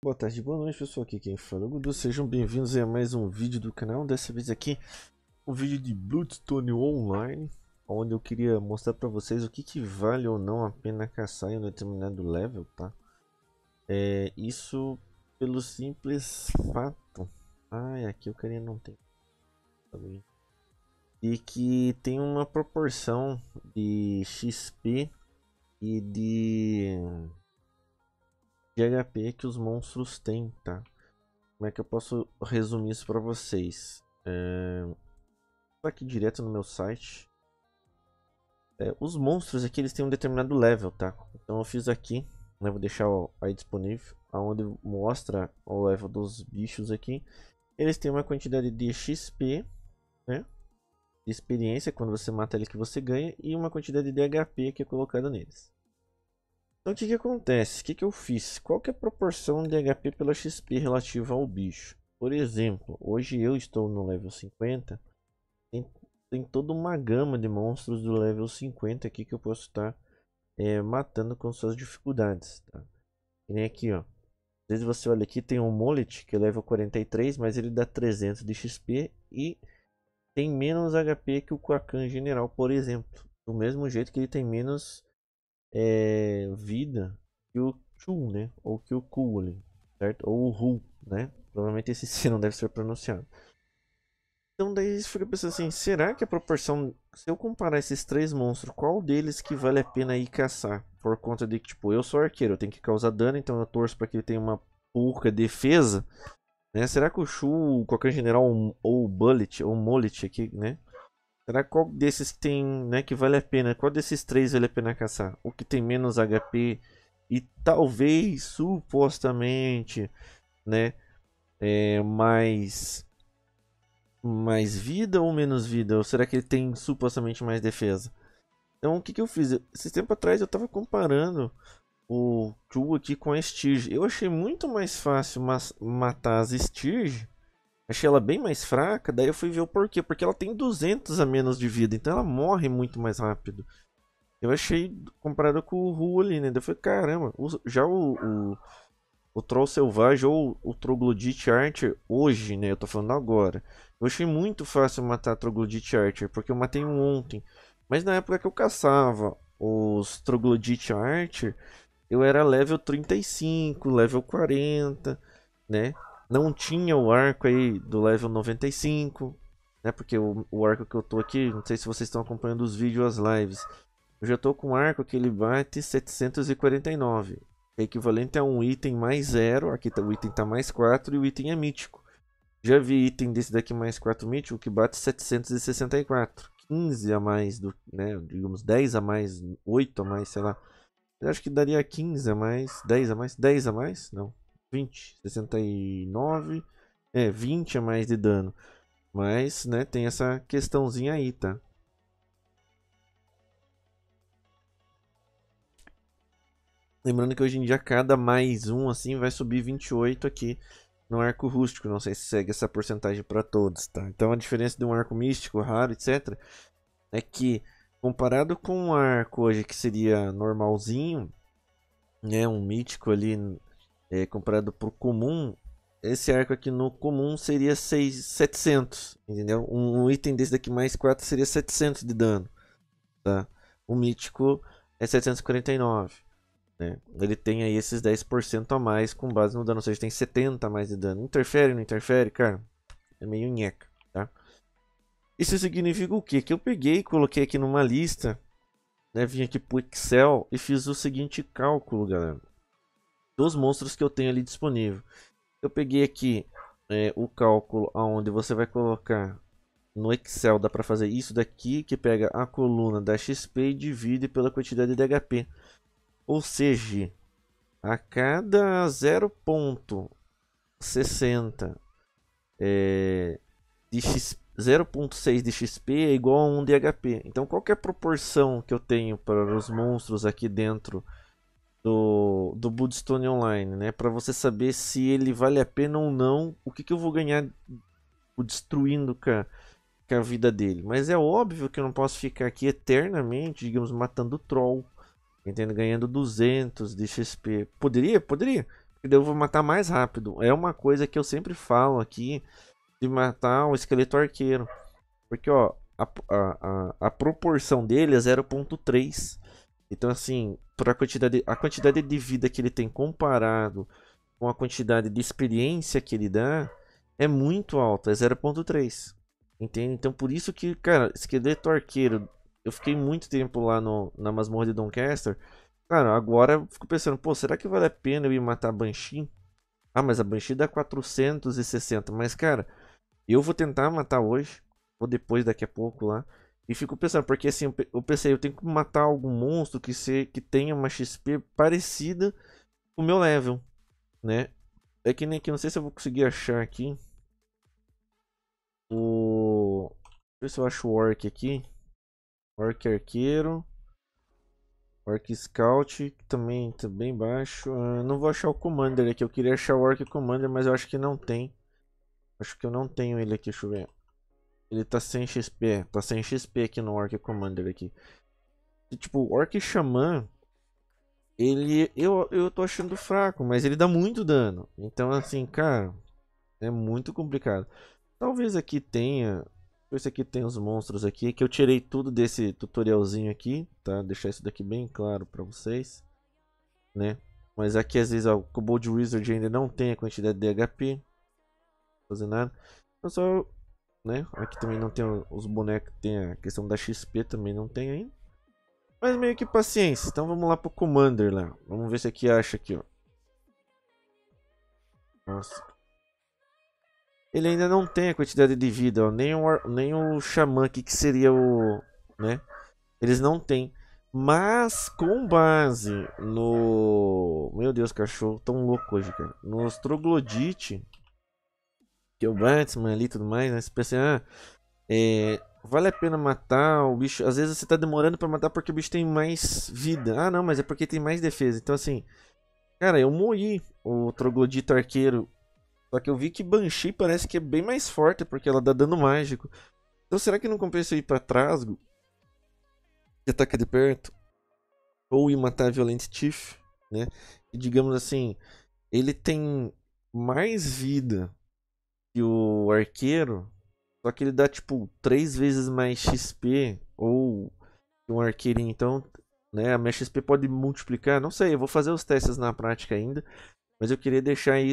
Boa tarde, boa noite pessoal, aqui quem fala é o Gudu, sejam bem-vindos a mais um vídeo do canal. Dessa vez aqui, um vídeo de Bloodstone Online, onde eu queria mostrar pra vocês o que vale ou não a pena caçar em um determinado level, tá? Isso pelo simples fato, aqui o carinha não tem, e que tem uma proporção de XP e de HP que os monstros têm, tá? Como é que eu posso resumir isso para vocês? Tô aqui direto no meu site. Os monstros aqui eles têm um determinado level, tá? Então eu fiz aqui, né, vou deixar aí disponível, onde mostra o level dos bichos aqui. Eles têm uma quantidade de XP, né? De experiência quando você mata ele que você ganha, e uma quantidade de HP que é colocada neles. Então o que acontece? O que eu fiz? Qual que é a proporção de HP pela XP relativa ao bicho? Por exemplo, hoje eu estou no level 50. Tem toda uma gama de monstros do level 50 aqui que eu posso estar matando com suas dificuldades. Tá? E nem aqui, ó. Às vezes você olha aqui, tem um Mollet que é level 43, mas ele dá 300 de XP e tem menos HP que o Kuakan General, por exemplo. Do mesmo jeito que ele tem menos vida que o Chu, né? Ou que o Ku ali, certo? Ou o Hu, né? Provavelmente esse C não deve ser pronunciado. Então daí você fica pensando assim, será que a proporção, se eu comparar esses três monstros, qual deles que vale a pena ir caçar? Por conta de que, tipo, eu sou arqueiro, eu tenho que causar dano, então eu torço para que ele tenha uma pouca defesa, né? Será que o Shu, qualquer general, ou o Bullet, ou o Mollet aqui, né? Será qual desses que tem, né, que vale a pena? Qual desses três vale a pena caçar? O que tem menos HP e talvez, supostamente, né, mais vida ou menos vida? Ou será que ele tem supostamente mais defesa? Então o que eu fiz? Esse tempo atrás eu estava comparando o Chu aqui com a Stirge. Eu achei muito mais fácil matar as Stirge. Achei ela bem mais fraca, daí eu fui ver o porquê. Porque ela tem 200 a menos de vida, então ela morre muito mais rápido. Eu achei, comparado com o Hu ali, né? Daí eu falei, caramba, já o Troll Selvagem ou o Troglodite Archer hoje, né? Eu tô falando agora. Eu achei muito fácil matar Troglodite Archer, porque eu matei um ontem. Mas na época que eu caçava os Troglodite Archer, eu era level 35, level 40, né? Não tinha o arco aí do level 95, né? Porque o arco que eu tô aqui, não sei se vocês estão acompanhando os vídeos, as lives. Eu já tô com um arco que ele bate 749. É equivalente a um item mais 0. Aqui tá, o item tá mais 4 e o item é mítico. Já vi item desse daqui mais 4 mítico que bate 764. 15 a mais, né? Digamos 10 a mais, 8 a mais, sei lá. Eu acho que daria 15 a mais, 10 a mais, 10 a mais? Não, 20, 69, 20 a mais de dano. Mas, né, tem essa questãozinha aí, tá? Lembrando que hoje em dia cada mais um assim vai subir 28 aqui no arco rústico. Não sei se segue essa porcentagem para todos, tá? Então a diferença de um arco místico, raro, etc. é que comparado com um arco hoje que seria normalzinho, né, um mítico ali, comparado pro comum, esse arco aqui no comum seria 700, entendeu? Um item desse daqui mais 4 seria 700 de dano, tá? O mítico é 749. Né? Ele tem aí esses 10% a mais com base no dano, ou seja, tem 70 a mais de dano. Interfere, não interfere, cara? É meio nheca, tá? Isso significa o quê? Que eu peguei e coloquei aqui numa lista, né? Vim aqui pro Excel e fiz o seguinte cálculo, galera. Dos monstros que eu tenho ali disponível. Eu peguei aqui o cálculo onde você vai colocar no Excel, dá para fazer isso daqui, que pega a coluna da XP e divide pela quantidade de HP. Ou seja, a cada 0.60 de 0.6 de XP é igual a 1 de HP. Então qual que é a proporção que eu tenho para os monstros aqui dentro do Bloodstone Online, né? Para você saber se ele vale a pena ou não, o que eu vou ganhar destruindo com a vida dele. Mas é óbvio que eu não posso ficar aqui eternamente, digamos, matando troll. Entendo, ganhando 200 de XP. Poderia? Poderia. porque daí eu vou matar mais rápido. É uma coisa que eu sempre falo aqui de matar o esqueleto arqueiro. Porque, ó, a proporção dele é 0,3. Então, assim, a quantidade de vida que ele tem comparado com a quantidade de experiência que ele dá é muito alta, é 0,3. Entende? Então, por isso que, cara, esqueleto arqueiro, eu fiquei muito tempo lá na masmorra de Doncaster. Cara, agora eu fico pensando, pô, será que vale a pena eu ir matar a Banshee? Ah, mas a Banshee dá 460. Mas, cara, eu vou tentar matar hoje, ou depois, daqui a pouco lá. E fico pensando, porque assim, eu pensei, eu tenho que matar algum monstro que tenha uma XP parecida com o meu level, né? É que nem aqui, não sei se eu vou conseguir achar aqui o... Deixa eu ver se eu acho o Orc aqui. Orc arqueiro. Orc Scout, que também tá bem baixo. Não vou achar o Commander aqui, eu queria achar o Orc Commander, mas eu acho que não tem. Acho que eu não tenho ele aqui, deixa eu ver. Ele tá sem XP, tá sem XP aqui no Orc Commander aqui. E, tipo, o Orc Xamã, eu tô achando fraco, mas ele dá muito dano. Então, assim, cara, é muito complicado. Talvez aqui tenha, deixa eu ver se aqui tem os monstros aqui, que eu tirei tudo desse tutorialzinho aqui, tá? Deixar isso daqui bem claro pra vocês, né? Mas aqui às vezes ó, o Kobold Wizard ainda não tem a quantidade de HP, não fazer nada. Então só, né? Aqui também não tem os bonecos, tem a questão da XP também não tem ainda. Mas meio que paciência. Então vamos lá pro Commander lá. Vamos ver se aqui acha aqui, ó. Nossa. Ele ainda não tem a quantidade de vida, ó. Nem o Xamã aqui que seria o, né? Eles não têm. Mas com base no... Meu Deus, cachorro tão louco hoje, cara. No Troglodite, que é o Batman ali e tudo mais, né? Você pensa, vale a pena matar o bicho. Às vezes você tá demorando pra matar porque o bicho tem mais vida. Ah, não, mas é porque tem mais defesa. Então, assim, cara, eu moí o Troglodito arqueiro. Só que eu vi que Banshee parece que é bem mais forte porque ela dá dano mágico. Então, será que não compensa eu ir pra Trasgo, que ataca de perto? Ou ir matar a Violent Thief, né? E digamos assim, ele tem mais vida que o arqueiro. Só que ele dá tipo 3 vezes mais XP ou um arqueirinho. Então, né, a minha XP pode multiplicar. Não sei, eu vou fazer os testes na prática ainda. Mas eu queria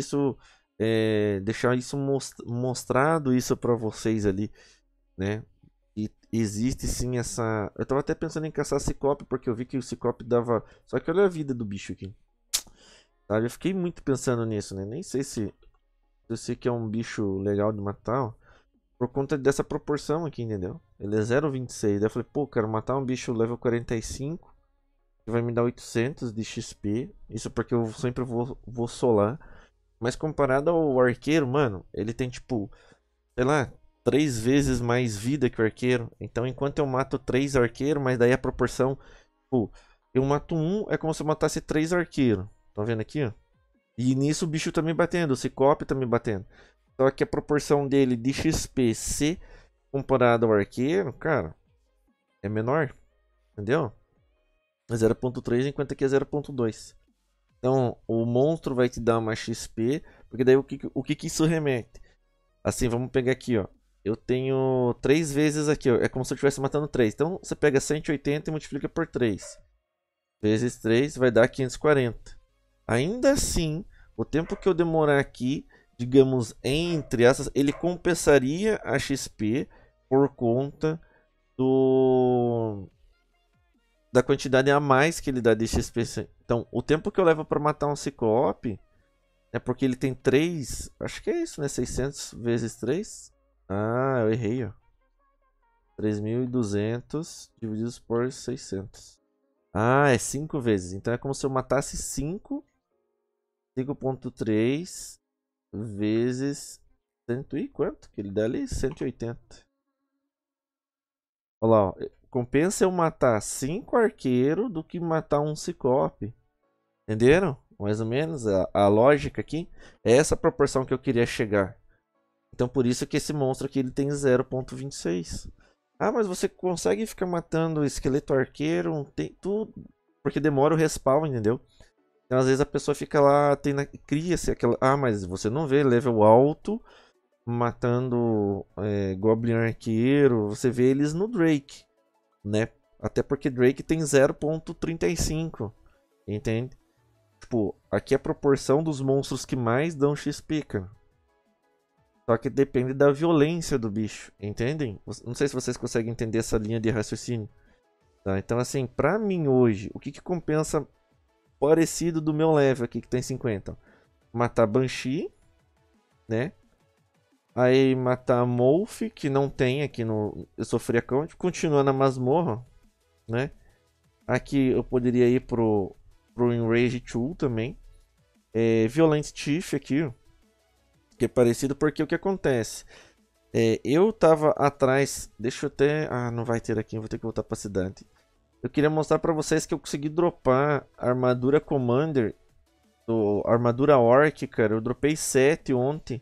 deixar isso mostrado isso para vocês ali, né? E existe sim essa. Eu tava até pensando em caçar Ciclope, porque eu vi que o Ciclope dava. Só que olha a vida do bicho aqui. Sabe? Eu fiquei muito pensando nisso, né? Nem sei se eu sei que é um bicho legal de matar, ó, por conta dessa proporção aqui, entendeu? Ele é 0,26. Daí eu falei, pô, quero matar um bicho level 45, que vai me dar 800 de XP. Isso porque eu sempre vou solar. Mas comparado ao arqueiro, mano, ele tem tipo, sei lá, 3 vezes mais vida que o arqueiro. Então, enquanto eu mato 3 arqueiros, mas daí a proporção, tipo, eu mato um, é como se eu matasse 3 arqueiros. Tá vendo aqui, ó? E nisso o bicho tá me batendo, o Ciclope tá me batendo. Só que a proporção dele de XP C comparado ao arqueiro, cara, é menor. Entendeu? É 0,3 enquanto aqui é 0,2. Então, o monstro vai te dar uma XP, porque daí o que isso remete? Assim, vamos pegar aqui, ó. Eu tenho 3 vezes aqui, ó. É como se eu estivesse matando 3. Então, você pega 180 e multiplica por 3. Vezes 3 vai dar 540. Ainda assim, o tempo que eu demorar aqui, digamos, entre essas, ele compensaria a XP por conta da quantidade a mais que ele dá de XP. Então, o tempo que eu levo para matar um Ciclope é porque ele tem 3. Acho que é isso, né? 600 vezes 3. Ah, eu errei, ó. 3.200 divididos por 600. Ah, é 5 vezes. Então é como se eu matasse 5,3 vezes 100 e quanto? Que ele dá ali? 180. Olha lá, ó. Compensa eu matar 5 arqueiros do que matar um Ciclope. Entenderam? Mais ou menos a lógica aqui. É essa proporção que eu queria chegar. Então por isso que esse monstro aqui ele tem 0,26. Ah, mas você consegue ficar matando esqueleto arqueiro, tem tudo, porque demora o respawn, entendeu? Então às vezes a pessoa fica lá, cria-se aquela... Ah, mas você não vê level alto matando Goblin Arqueiro. Você vê eles no Drake, né? Até porque Drake tem 0.35, entende? Tipo, aqui é a proporção dos monstros que mais dão XP, cara. Só que depende da violência do bicho, entendem? Não sei se vocês conseguem entender essa linha de raciocínio. Tá? Então, assim, pra mim hoje, o que compensa parecido do meu level aqui, que tem 50? Matar Banshee, né? Aí matar Molf, que não tem aqui no... Eu sou free account. Continua na masmorra, né? Aqui eu poderia ir pro Enrage 2 também. Violent Chief aqui, que é parecido, porque o que acontece? Eu tava atrás... Deixa eu até... Ah, não vai ter aqui, vou ter que voltar pra cidade. Eu queria mostrar pra vocês que eu consegui dropar a armadura Commander, a armadura Orc, cara. Eu dropei 7 ontem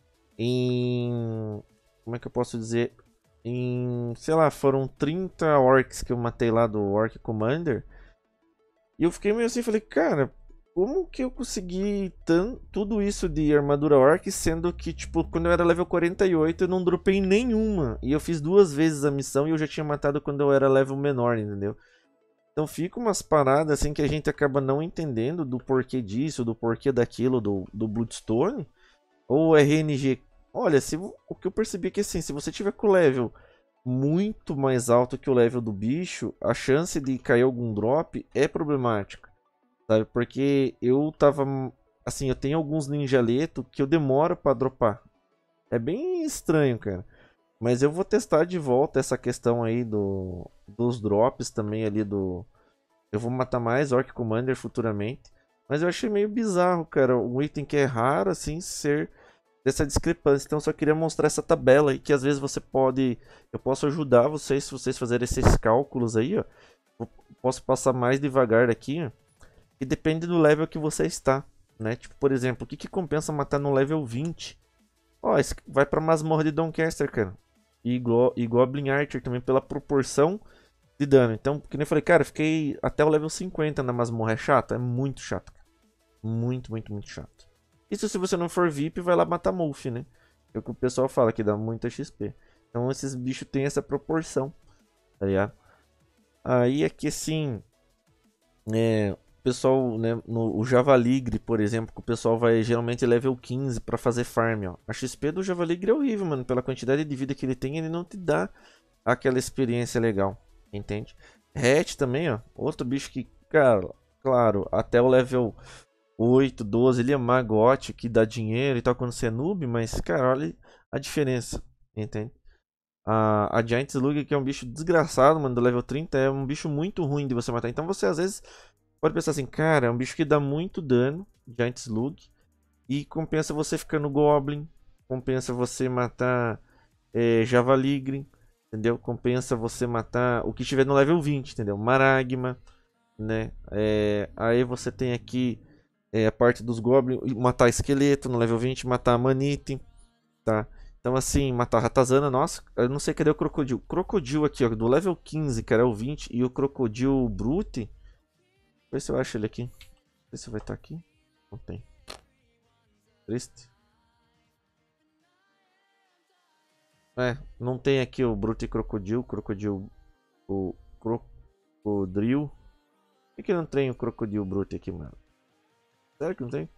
em... Como é que eu posso dizer? Sei lá, foram 30 Orcs que eu matei lá do Orc Commander. E eu fiquei meio assim, falei, cara, como que eu consegui tudo isso de armadura Orc, sendo que, tipo, quando eu era level 48 eu não dropei nenhuma. E eu fiz 2 vezes a missão e eu já tinha matado quando eu era level menor, entendeu? Então fica umas paradas assim que a gente acaba não entendendo do porquê disso, do porquê daquilo, do Bloodstone. Ou RNG. Olha, o que eu percebi é que assim, se você tiver com o level muito mais alto que o level do bicho, a chance de cair algum drop é problemática, sabe? Porque eu tava assim, eu tenho alguns ninjaleto que eu demoro para dropar. É bem estranho, cara. Mas eu vou testar de volta essa questão aí dos drops também ali do... Eu vou matar mais Orc Commander futuramente. Mas eu achei meio bizarro, cara. Um item que é raro, assim, ser dessa discrepância. Então eu só queria mostrar essa tabela aí, que às vezes você pode... Eu posso ajudar vocês, se vocês fazerem esses cálculos aí, ó. Eu posso passar mais devagar aqui, ó. E depende do level que você está, né? Tipo, por exemplo, o que compensa matar no level 20? Ó, vai pra masmorra de Doncaster, cara. E Goblin Archer também pela proporção de dano. Então, que nem eu falei, cara, eu fiquei até o level 50 na masmorra. É chato? É muito chato, cara. Muito, muito, muito chato. Isso se você não for VIP, vai lá matar Molf, né? É o que o pessoal fala, que dá muita XP. Então esses bichos têm essa proporção, tá ligado? Aí é que assim, o pessoal, né, o Javaligre, por exemplo, que o pessoal vai geralmente level 15 pra fazer farm, ó. A XP do Javaligre é horrível, mano. Pela quantidade de vida que ele tem, ele não te dá aquela experiência legal, entende? Hatch também, ó. Outro bicho que, cara, claro, até o level 8, 12, ele é magote, que dá dinheiro e tal quando você é noob, mas, cara, olha a diferença, entende? A Giant Slug, que é um bicho desgraçado, mano, do level 30, é um bicho muito ruim de você matar. Então você, às vezes, pode pensar assim, cara, é um bicho que dá muito dano, Giant Slug, e compensa você ficar no Goblin, compensa você matar Javaligre, entendeu? Compensa você matar o que estiver no level 20, entendeu? Maragma, né? Aí você tem aqui a parte dos Goblins, matar Esqueleto no level 20, matar Manite, tá? Então assim, matar Ratazana, nossa, eu não sei cadê o Crocodile. Crocodile aqui, ó, do level 15, cara, é o 20, e o Crocodile Brute, deixa eu ver se eu acho ele aqui. Não sei se vai estar aqui. Não tem. Triste. Não tem aqui o Brute e Crocodile, o Crocodile. Por que não tem o Crocodile Brute aqui, mano? Será que não tem?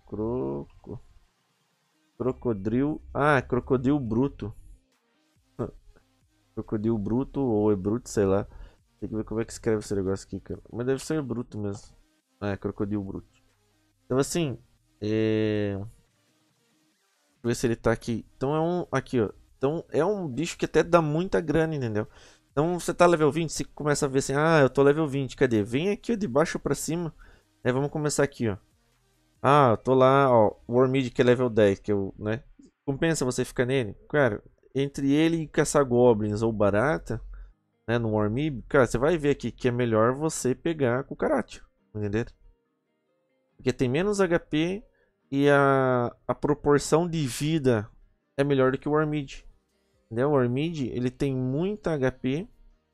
Crocodile. Ah, Crocodile Bruto. Crocodile Bruto ou é Bruto, sei lá. Tem que ver como é que escreve esse negócio aqui, cara. Mas deve ser Bruto mesmo. Crocodile Bruto. Então assim, Deixa eu ver se ele tá aqui. Então é um. Aqui, ó. Então é um bicho que até dá muita grana, entendeu? Então você tá level 20, você começa a ver assim, eu tô level 20, cadê? Vem aqui, ó, de baixo pra cima. Vamos começar aqui, ó. Eu tô lá, ó, Wormid que é level 10, que eu, né? Compensa você ficar nele? Cara, entre ele e caçar goblins ou barata, né, no Wormid, cara, você vai ver aqui que é melhor você pegar com o Karate, entendeu? Porque tem menos HP e a proporção de vida é melhor do que o Wormid. Né? O Wormid, ele tem muita HP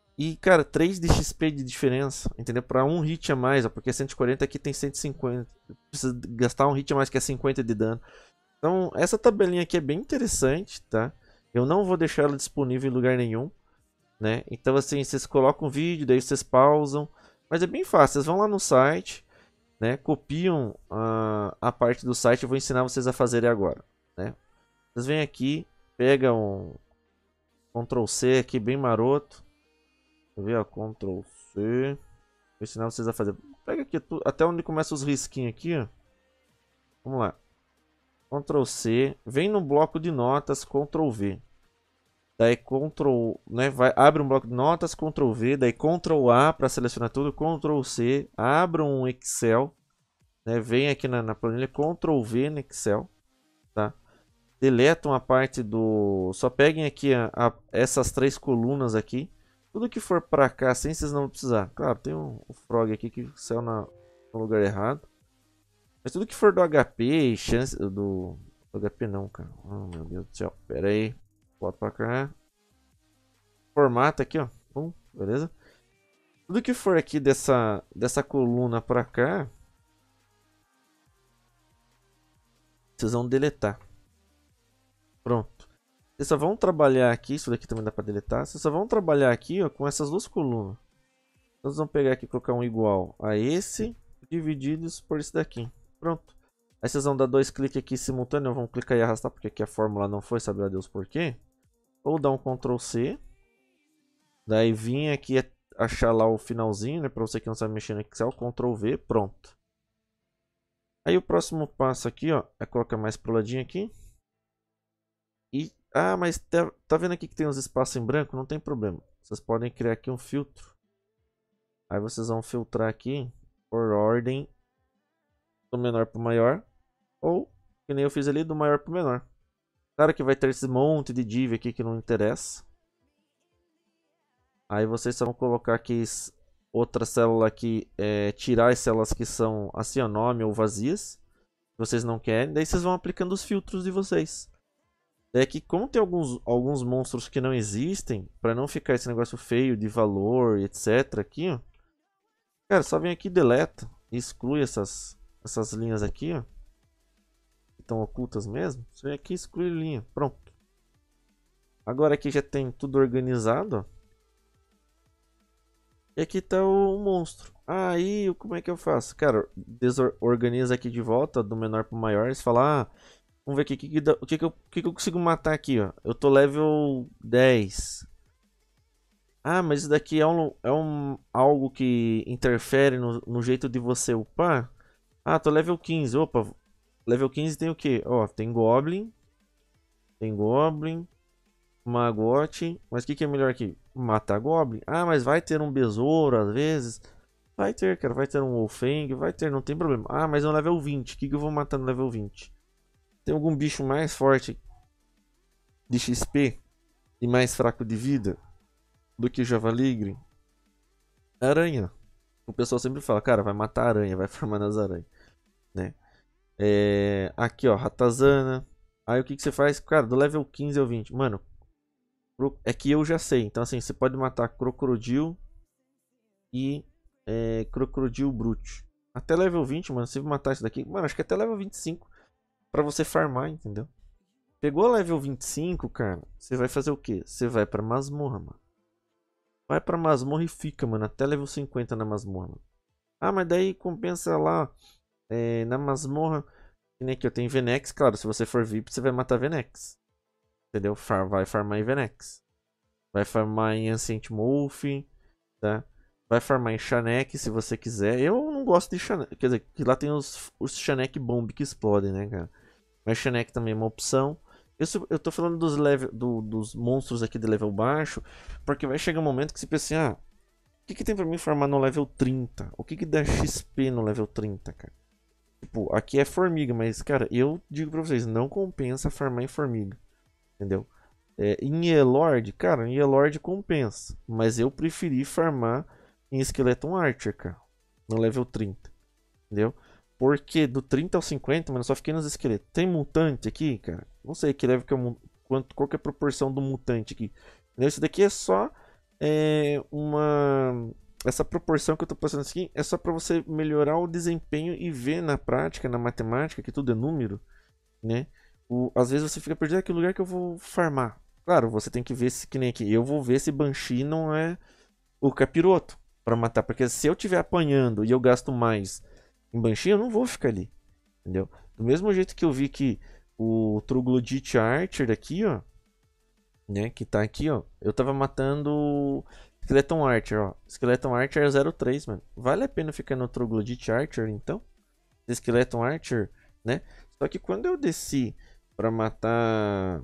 E, cara, 3 de XP de diferença, entendeu? Pra um hit a mais, ó, porque 140 aqui tem 150. Precisa gastar um hit a mais que é 50 de dano. Então, essa tabelinha aqui é bem interessante, tá? Eu não vou deixar ela disponível em lugar nenhum, né? Então, assim, vocês colocam o vídeo, daí vocês pausam. Mas é bem fácil, vocês vão lá no site, né? Copiam a parte do site, eu vou ensinar vocês a fazerem agora, né? Vocês vêm aqui, pegam um Ctrl C aqui, bem maroto. Deixa eu ver, ó, Ctrl C. Vou ensinar vocês a fazer. Pega aqui até onde começa os risquinhos aqui, ó. Vamos lá. Ctrl C, vem no bloco de notas, Ctrl V. Daí Ctrl, né, abre um bloco de notas, Ctrl V, daí Ctrl A para selecionar tudo, Ctrl C, abre um Excel, né, vem aqui na planilha, Ctrl V no Excel, tá? Deleta uma parte do, só peguem aqui essas 3 colunas aqui, tudo que for para cá, assim vocês não vão precisar. Claro, tem o Frog aqui que saiu no lugar errado. Mas tudo que for do HP, chance do HP não, cara. Oh, meu Deus do céu. Pera aí. Volta pra cá. Formata aqui, ó. Beleza? Tudo que for aqui dessa coluna pra cá, vocês vão deletar. Pronto. Vocês só vão trabalhar aqui. Isso daqui também dá pra deletar. Vocês só vão trabalhar aqui, ó, com essas 2 colunas. Então, vocês vão pegar aqui e colocar um igual a esse, divididos por esse daqui. Pronto. Aí vocês vão dar 2 cliques aqui simultâneos. Vão clicar e arrastar porque aqui a fórmula não foi, sabe lá Deus por quê. Ou dar um Ctrl C. Daí vir aqui achar lá o finalzinho, né? Pra você que não sabe mexer no Excel, Ctrl V, pronto. Aí o próximo passo aqui, ó, é colocar mais pro ladinho aqui. E, mas tá vendo aqui que tem uns espaços em branco? Não tem problema. Vocês podem criar aqui um filtro. Aí vocês vão filtrar aqui por ordem do menor para o maior, ou, que nem eu fiz ali, do maior para o menor. Claro que vai ter esse monte de div aqui que não interessa. Aí vocês só vão colocar aqui outra célula aqui, tirar as células que são assim, ó, nome ou vazias, que vocês não querem. Daí vocês vão aplicando os filtros de vocês. Daí aqui, como tem alguns monstros que não existem, para não ficar esse negócio feio de valor e etc aqui, ó. Cara, só vem aqui, deleta e exclui essas linhas aqui, ó. Que estão ocultas mesmo. Você vem aqui e exclui linha. Pronto. Agora aqui já tem tudo organizado, ó. E aqui tá o monstro. Aí, como é que eu faço? Cara, desorganiza aqui de volta, do menor pro maior. Você fala, vamos ver aqui, o que eu consigo matar aqui, ó. Eu tô level 10. Mas isso daqui é algo que interfere no jeito de você upar? Tô level 15. Opa, level 15 tem o que? Ó, tem Goblin. Tem Goblin. Magote. Mas o que é melhor aqui? Matar Goblin. Mas vai ter um besouro às vezes. Vai ter, cara. Vai ter um Wolfang. Vai ter, não tem problema. Mas é um level 20. O que eu vou matar no level 20? Tem algum bicho mais forte de XP e mais fraco de vida do que Javaligre? Aranha. O pessoal sempre fala, cara, vai matar aranha, vai formar nas aranhas, né? Aqui, ó, Ratazana. Aí o que você faz? Cara, do level 15 ao 20. Mano, é que eu já sei. Então, assim, você pode matar Crocodile e Crocodile Brute. Até level 20, mano, se você matar isso daqui, mano, acho que até level 25 pra você farmar, entendeu? Pegou level 25, cara, você vai fazer o quê? Você vai pra masmorra, mano. Vai pra masmorra e fica, mano, até level 50 na masmorra, mano. Mas daí compensa lá na masmorra. Que nem aqui eu tenho Venex. Claro, se você for VIP, você vai matar Venex. Entendeu? Vai farmar em Venex. Vai farmar em Ancient Wolf. Tá? Vai farmar em Shanek se você quiser. Eu não gosto de Shanek. Quer dizer, que lá tem os Shanek Bomb que explodem, né, cara? Mas Shanek também é uma opção. Eu tô falando dos monstros aqui de level baixo. Porque vai chegar um momento que você pensa assim, o que tem pra mim farmar no level 30? O que dá XP no level 30, cara? Tipo, aqui é formiga, mas, cara, eu digo pra vocês, não compensa farmar em formiga. Entendeu? Em Elord, cara, em Elord compensa. Mas eu preferi farmar em Skeleton Archer, cara. No level 30. Entendeu? Porque do 30 ao 50, mano, eu só fiquei nos esqueletos. Tem mutante aqui, cara? Não sei que level que é qual que é a proporção do mutante aqui. Entendeu? Esse daqui é só é uma... Essa proporção que eu tô passando aqui é só para você melhorar o desempenho e ver na prática, na matemática, que tudo é número, né? Às vezes você fica perdido aqui lugar que eu vou farmar. Claro, você tem que ver se, que nem aqui, eu vou ver se Banshee não é o capiroto para matar, porque se eu estiver apanhando e eu gasto mais em Banshee, eu não vou ficar ali, entendeu? Do mesmo jeito que eu vi que o Troglodyte Archer aqui, ó, né, que tá aqui, ó, eu tava matando o Skeleton Archer, ó. Skeleton Archer é 0,3, mano. Vale a pena ficar no Troglodyte Archer, então? Skeleton Archer, né? Só que quando eu desci pra matar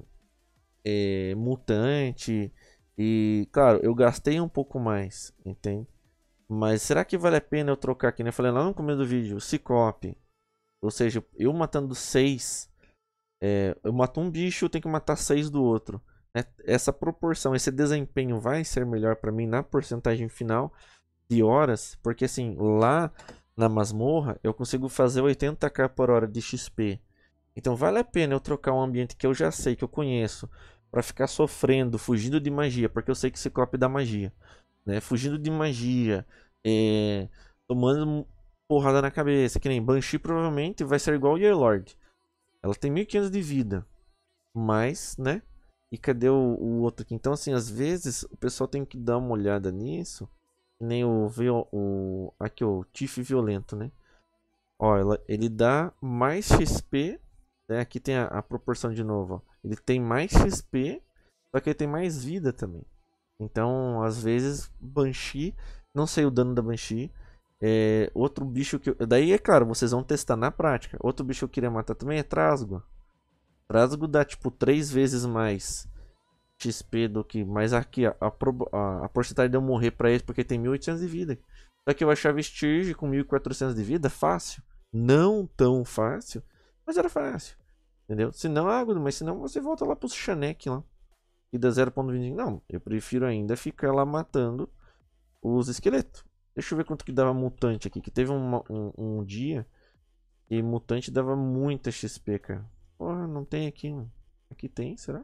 mutante e, claro, eu gastei um pouco mais, entende? Mas será que vale a pena eu trocar aqui, né? Eu falei lá no começo do vídeo, Ciclope. Ou seja, eu matando 6, eu mato um bicho, eu tenho que matar 6 do outro. Essa proporção, esse desempenho vai ser melhor para mim na porcentagem final de horas, porque assim, lá na masmorra eu consigo fazer 80k por hora de XP. Então vale a pena eu trocar um ambiente que eu já sei, que eu conheço, para ficar sofrendo, fugindo de magia, porque eu sei que Ciclope dá magia, né? Fugindo de magia, tomando porrada na cabeça, que nem Banshee provavelmente vai ser igual o Yearlord. Ela tem 1500 de vida, mas, né? E cadê o outro aqui? Então, assim, às vezes o pessoal tem que dar uma olhada nisso. Nem aqui o Tiff Violento, né? Ó, ele dá mais XP, né? Aqui tem a proporção de novo, ó. Ele tem mais XP, só que ele tem mais vida também. Então, às vezes, Banshee, não sei o dano da Banshee. Outro bicho que daí é claro, vocês vão testar na prática. Outro bicho que eu queria matar também é Trasgo. Trasgo dá tipo 3 vezes mais XP do que. Mas aqui a porcentagem de eu morrer pra ele porque tem 1800 de vida. Só que eu achava Stirge com 1400 de vida fácil. Não tão fácil, mas era fácil. Entendeu? Se não, mas se não, você volta lá pro Chanek lá. E dá 0.25. Não, eu prefiro ainda ficar lá matando os esqueletos. Deixa eu ver quanto que dava mutante aqui. Que teve um dia e mutante dava muita XP, cara. Porra, não tem aqui, mano. Aqui tem, será?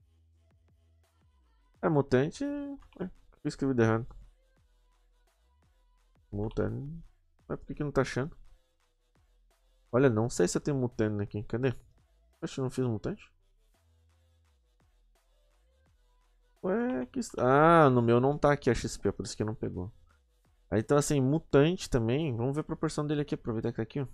Mutante. Eu escrevi de errado. Mutante. Mas por que não tá achando? Olha, não sei se eu tenho mutante aqui. Cadê? Acho que eu não fiz mutante. Ué, que. Ah, no meu não tá aqui a XP, por isso que não pegou. Aí então assim, mutante também. Vamos ver a proporção dele aqui. Aproveitar que tá aqui, ó.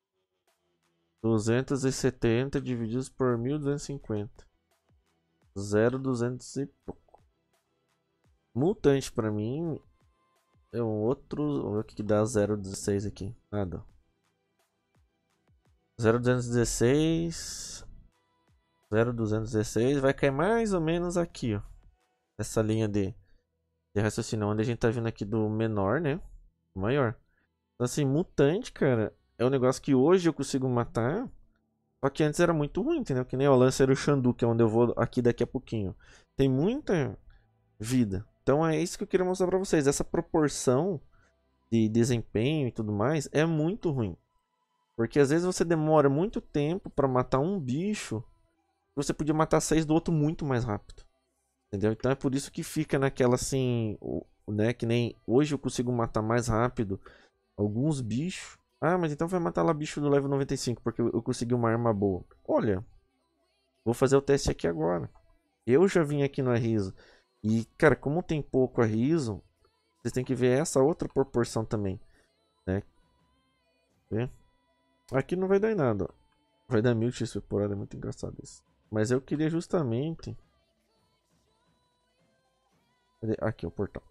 270 divididos por 1250. 0,200 e pouco. Mutante pra mim é um outro. Vamos ver o que dá 0,16 aqui. Nada. 0,216. 0,216. Vai cair mais ou menos aqui, ó. Essa linha de raciocínio. Onde a gente tá vindo aqui do menor, né? Maior. Então, assim, mutante, cara, é um negócio que hoje eu consigo matar. Só que antes era muito ruim, entendeu? Que nem o Lancer e o Xandu, que é onde eu vou aqui daqui a pouquinho. Tem muita vida. Então é isso que eu queria mostrar pra vocês. Essa proporção de desempenho e tudo mais é muito ruim. Porque às vezes você demora muito tempo pra matar um bicho. Você podia matar 6 do outro muito mais rápido. Entendeu? Então é por isso que fica naquela assim, né? Que nem hoje eu consigo matar mais rápido alguns bichos. Ah, mas então vai matar lá bicho do level 95 porque eu consegui uma arma boa. Olha, vou fazer o teste aqui agora. Eu já vim aqui no Arriso. E, cara, como tem pouco Arriso, vocês têm que ver essa outra proporção também, né? Vê? Aqui não vai dar em nada, ó. Vai dar 1000 XP por hora, é muito engraçado isso. Mas eu queria justamente... Aqui, o portal.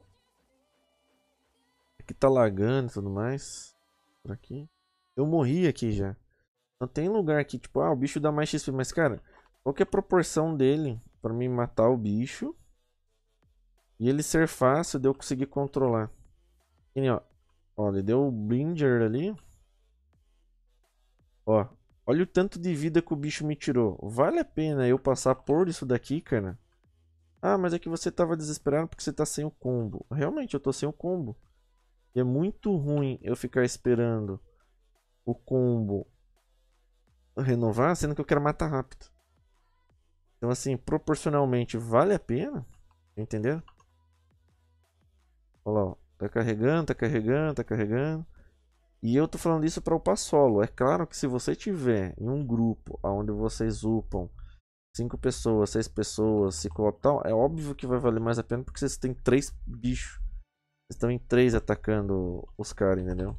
Aqui tá lagando e tudo mais. Por aqui. Eu morri aqui já. Não tem lugar aqui, tipo, o bicho dá mais XP. Mas, cara, qual que é a proporção dele pra mim matar o bicho? E ele ser fácil de eu conseguir controlar. E, ó, ele deu o Blinger ali. Ó, olha o tanto de vida que o bicho me tirou. Vale a pena eu passar por isso daqui, cara? Ah, mas é que você tava desesperado porque você tá sem o combo. Realmente, eu tô sem o combo. E é muito ruim eu ficar esperando o combo renovar, sendo que eu quero matar rápido. Então, assim, proporcionalmente vale a pena. Entendeu? Olha lá, ó. Tá carregando, tá carregando, tá carregando. E eu tô falando isso para upar solo. É claro que se você tiver em um grupo onde vocês upam 5 pessoas, 6 pessoas, ciclope e tal, é óbvio que vai valer mais a pena porque vocês têm 3 bichos. Vocês estão em 3 atacando os caras, entendeu?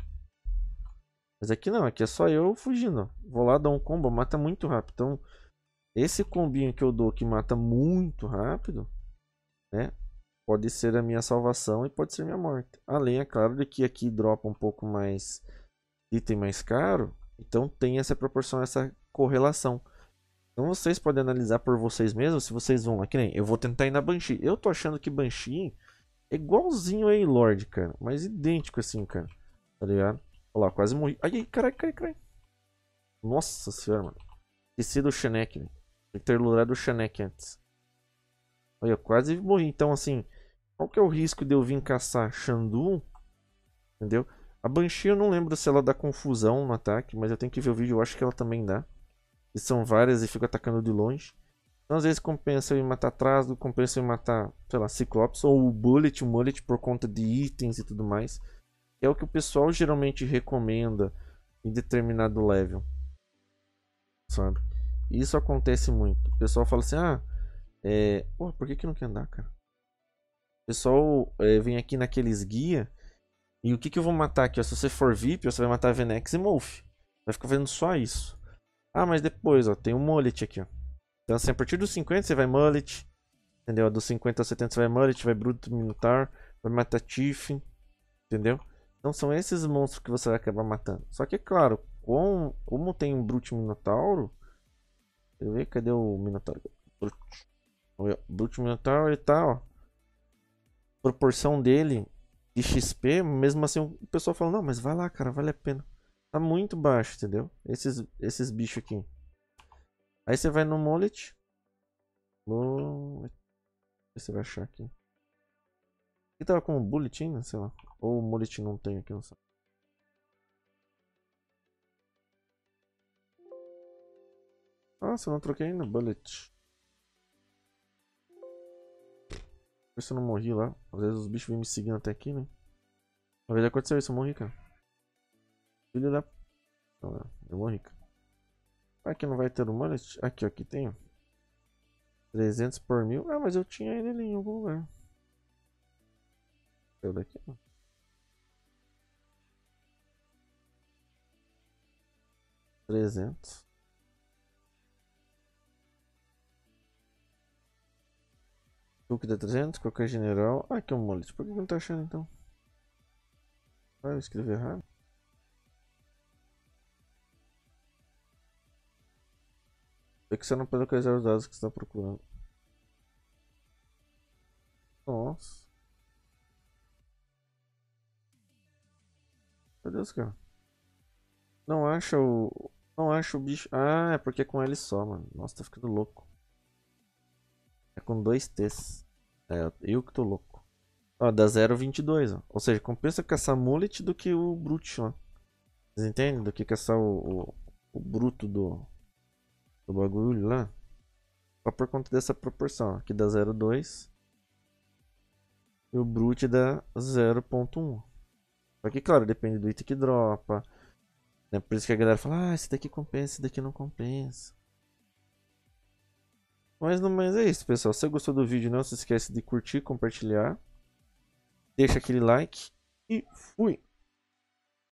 Mas aqui não, aqui é só eu fugindo. Vou lá dar um combo, mata muito rápido. Então, esse combinho que eu dou que mata muito rápido, né? Pode ser a minha salvação e pode ser minha morte. Além, é claro, de que aqui dropa um pouco mais item mais caro. Então tem essa proporção, essa correlação. Então vocês podem analisar por vocês mesmos se vocês vão lá. Que nem eu vou tentar ir na Banshee. Eu tô achando que Banshee é igualzinho a Lord, cara. Mas idêntico assim, cara. Tá ligado? Olha lá, quase morri. Ai, ai, carai, carai, carai. Nossa senhora, mano. Esqueci do Shenek, velho. Tem que ter lurado o Shenek antes. Olha, eu quase morri. Então, assim, qual que é o risco de eu vir caçar Shandu? Entendeu? A Banshee eu não lembro se ela dá confusão no ataque, mas eu tenho que ver o vídeo, eu acho que ela também dá. E são várias e fico atacando de longe. Então às vezes compensa eu ir matar Trasgo, compensa eu ir matar, sei lá, Ciclopes ou o Mullet por conta de itens e tudo mais. É o que o pessoal geralmente recomenda em determinado level, sabe? E isso acontece muito. O pessoal fala assim, Pô, por que que não quer andar, cara? O pessoal vem aqui naqueles guia. E o que que eu vou matar aqui? Ó, se você for VIP, você vai matar Venex e Molf. Vai ficar fazendo só isso. Ah, mas depois, ó, tem um Mullet aqui, ó. Então assim, a partir dos 50 você vai Mullet. Entendeu? Dos 50 aos 70 você vai Mullet, vai Bruto Minotaur, vai matar Tiff. Entendeu? Então são esses monstros que você vai acabar matando. Só que é claro, como tem um Brute Minotauro. Deixa eu ver, cadê o Minotauro? Brute Minotauro, ele tá, ó. A proporção dele de XP, mesmo assim o pessoal fala, não, mas vai lá, cara, vale a pena. Tá muito baixo, entendeu? Esses bichos aqui. Aí você vai no Mullet. Você vai achar aqui. Aqui tava com o Bulletin, né? Sei lá. Ou o Mullet não tem aqui, não sei. Nossa, eu não troquei ainda. Bullet. Ver se eu não morri lá. Às vezes os bichos vêm me seguindo até aqui, né? Uma vez aconteceu isso, eu morri, cara. Filho da... Não, eu morri, cara. Aqui não vai ter o Mullet? Aqui, ó, aqui tem, ó. 300 por 1000. Ah, mas eu tinha ele ali em algum lugar. Saiu daqui, ó. 300. Duque da 300, qualquer general. Ah, aqui é um Mullet. Por que não tá achando então? Ah, eu escrevi errado. É que você não pode localizar os dados que você está procurando. Nossa. Meu Deus, cara. Não acha o. Não acha o bicho. Ah, é porque é com L só, mano. Nossa, tá ficando louco. É com dois T's. É, eu que tô louco. Ó, dá 0,22, ó. Ou seja, compensa caçar Mullet do que o Brute lá. Vocês entendem? Do que caçar o bruto do bagulho lá. Só por conta dessa proporção. Aqui dá 0,2. E o Brute dá 0,1. Só que, claro, depende do item que dropa. Né? Por isso que a galera fala, esse daqui compensa, esse daqui não compensa. Mas no mais é isso, pessoal. Se você gostou do vídeo, não se esquece de curtir, compartilhar. Deixa aquele like e fui!